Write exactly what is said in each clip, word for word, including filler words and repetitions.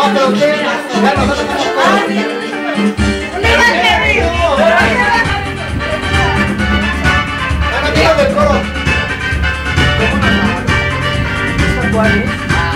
pero ustedes, ya nosotros somos todos. Del coro. ¿Cuál es?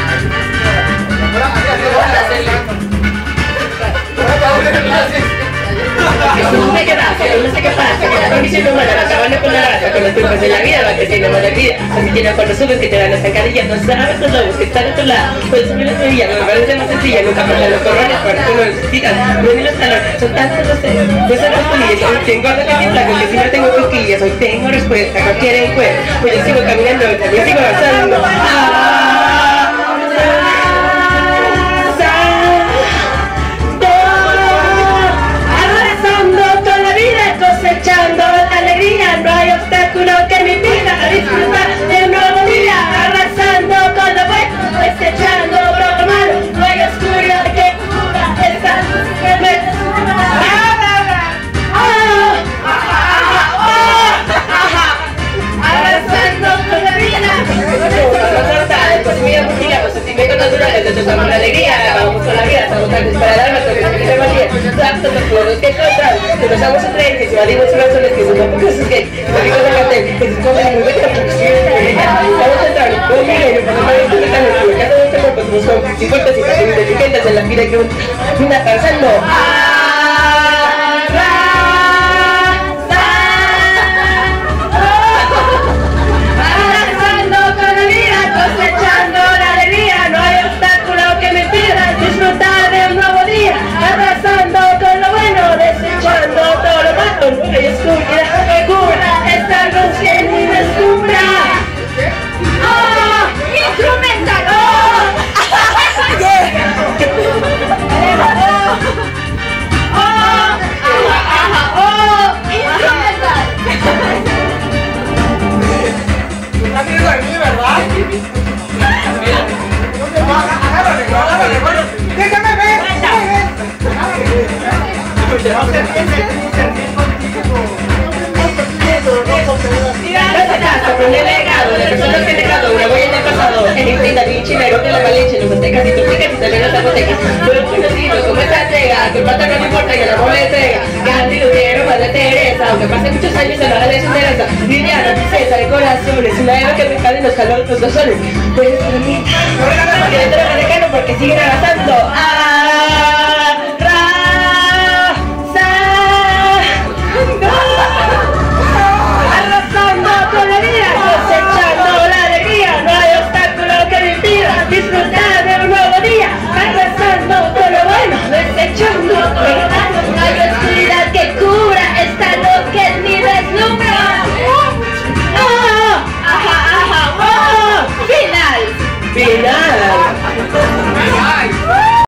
No sé qué pasa, no sé qué pasa, que la condición humana va acabando con la raza, con los tiempos de la vida, va creciendo más la vida. Así que no cuando subes que te dan las zancadillas, no sabes los lobos que están a tu lado. Puedes subir la semilla, no me parece más sencilla, nunca pasan los corrones para que uno necesitas. No ni los talones, son tantos los seres, pues son las colillas, hoy tengo algo que me flaco, que si no tengo cosquillas, hoy tengo respuesta, cualquier encuentro, pues yo sigo caminando, también sigo avanzando. Cosechando la alegría, no hay obstáculo que me impida disfrutar de un nuevo día, arrasando con lo bueno, desechando lo malo, no hay oscuridad que cubra esta luz que me descubra. Arrasando con la vida. Pues mira, pues mira, los sentimientos naturales, de hecho somos la alegría, vamos con la vida, estamos tardes para el alma, porque es que valía, tantos los pueblos que encontrar, que nos vamos a traer, que si valimos sus razones, que si no porque es gay, que si de cartel, que si comen muy bien, vamos a entrar, un milenio, para no poder disfrutar nuestro mercado de este cuerpo, somos con cincuenta y cinco mil leyendas en la vida que una danzando. Cosechando la alegría, no hay obstáculo que me impida disfrutar de un nuevo día, abrazando con lo bueno, desechando todo lo malo, no hay oscuridad que cubra esta luz que me descubra. ¡Oh! ¡Instrumental! ¡Oh! ¡Oh! ¡Oh! ¡Instrumental! ¿Estás viendo de mí, verdad? Agárrale, agárrale, bueno. Déjame ver, déjame ver. Aprende legado, de personas que he dejado una huella en el pasado. En Infinita, Vinchilero, que la Valencia, los aztecas y tupicas y también los zapotecas. Yo he conocido como esta entrega, que el pata no le importa y el amor le entrega. Gandhi, Lutero, Madre Teresa, aunque pasen muchos años, se nada les interesa. Liliana, princesa de corazones, una eva que me cae en los calores, los soles. Pues para mí, porque dentro del americano, porque siguen a la